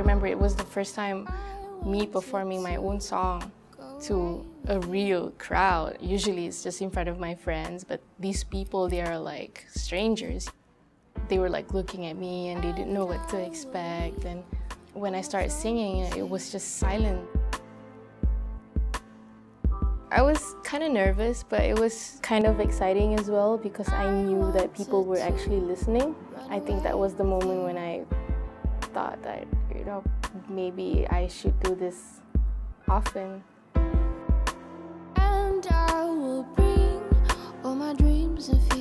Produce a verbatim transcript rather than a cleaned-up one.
remember it was the first time me performing my own song to a real crowd. Usually it's just in front of my friends, but these people, they are like strangers. They were like looking at me and they didn't know what to expect. And when I started singing, it was just silent. I was kind of nervous, but it was kind of exciting as well because I knew that people were actually listening. I think that was the moment when I thought that, you know, maybe I should do this often. And I will bring all my dreams if you